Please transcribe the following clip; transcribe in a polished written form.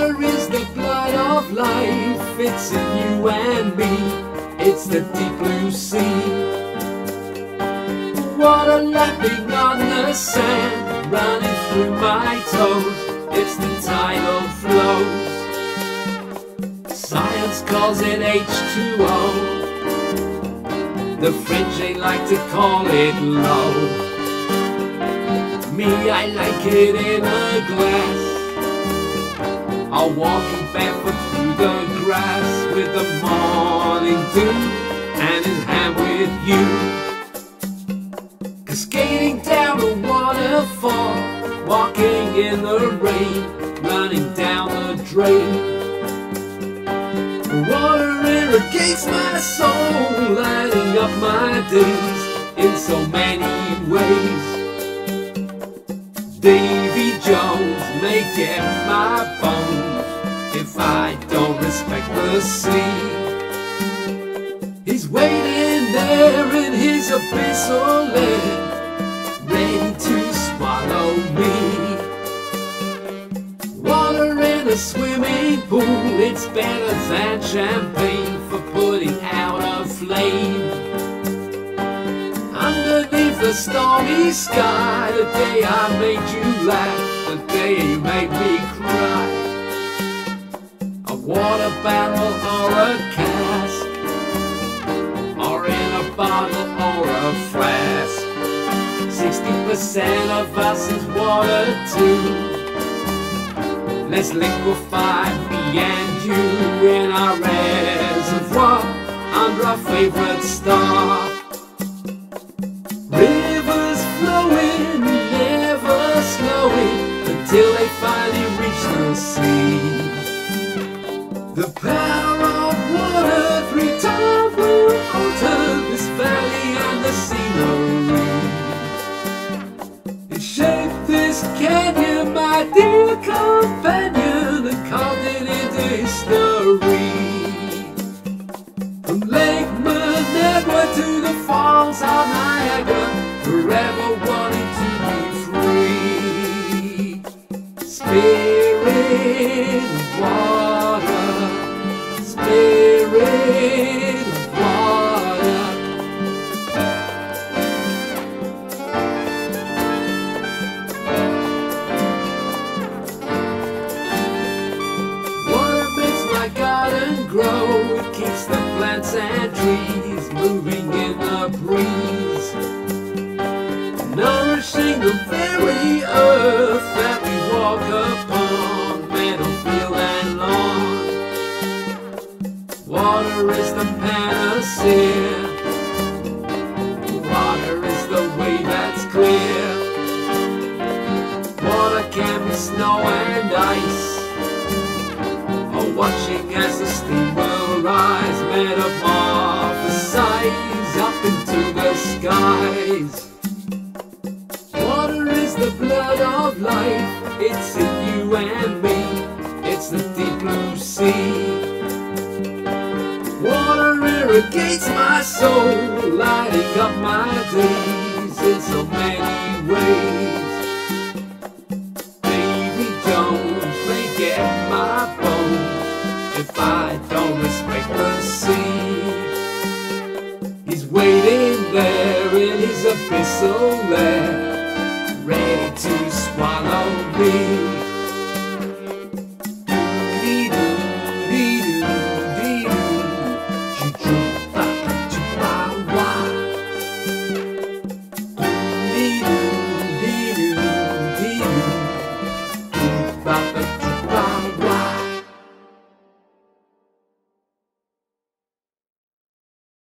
Water is the blood of life, it's in you and me, it's the deep blue sea. Water lapping on the sand, running through my toes, it's the tidal flows. Science calls it H2O, the French they like to call it low. Me, I like it in a glass, I'll walking barefoot through the grass with the morning dew, hand in hand with you. Cascading down a waterfall, walking in the rain, running down the drain. Water irrigates my soul, lighting up my days in so many ways. Davy Jones may get my bones if I don't respect the sea. He's waiting there in his abyssal land, ready to swallow me. Water in a swimming pool, it's better than champagne for putting out a flame. Underneath the stormy sky, the day I made you laugh, the day you made me cry. A water barrel or a cask, or in a bottle or a flask. 60% of us is water too. Let's liquefy me and you in our reservoir under our favorite star. Rivers flowing, never slowing, until they finally reach the sea. The power of water 3 times will alter this valley and the scenery. It shaped this canyon, my dear companion, and carved it into history. From Lake Minerva to the Falls of Niagara, forever wanting to be free. Spirit of water, spirit of water. Water makes my garden grow, it keeps the plants and trees moving in the breeze, nourishing the very earth that we walk upon, meadow, field and lawn. Water is the panacea, water is the way that's clear. Water can be snow and ice, or watching as the steam will rise, metamorphosize up into the skies. Water is the blood of life, it's in you and me, it's the deep blue sea. Water irrigates my soul, lighting up my days in so many ways. Davy Jones may get my bones if I don't respect the sea. He's waiting there in his abyssal lair, ready to swallow me.